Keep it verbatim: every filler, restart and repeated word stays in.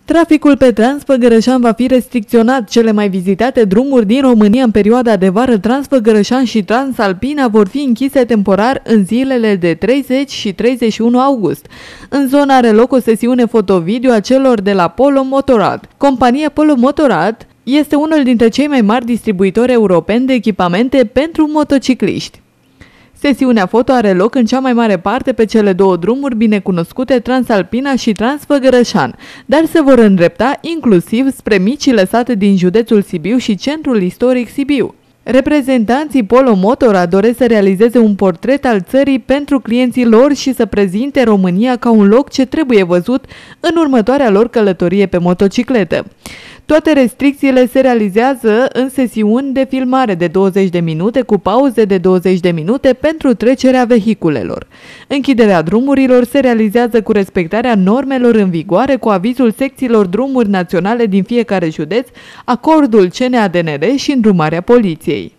Traficul pe Transfăgărășan va fi restricționat. Cele mai vizitate drumuri din România în perioada de vară, Transfăgărășan și Transalpina, vor fi închise temporar în zilele de treizeci și treizeci și unu august. În zonă are loc o sesiune foto-video a celor de la Polo Motorrad. Compania Polo Motorrad este unul dintre cei mai mari distribuitori europeni de echipamente pentru motocicliști. Sesiunea foto are loc în cea mai mare parte pe cele două drumuri binecunoscute, Transalpina și Transfăgărășan, dar se vor îndrepta inclusiv spre micile sate din județul Sibiu și centrul istoric Sibiu. Reprezentanții Polo Motorrad doresc să realizeze un portret al țării pentru clienții lor și să prezinte România ca un loc ce trebuie văzut în următoarea lor călătorie pe motocicletă. Toate restricțiile se realizează în sesiuni de filmare de douăzeci de minute cu pauze de douăzeci de minute pentru trecerea vehiculelor. Închiderea drumurilor se realizează cu respectarea normelor în vigoare, cu avizul secțiilor drumuri naționale din fiecare județ, acordul C N A D N R și îndrumarea poliției.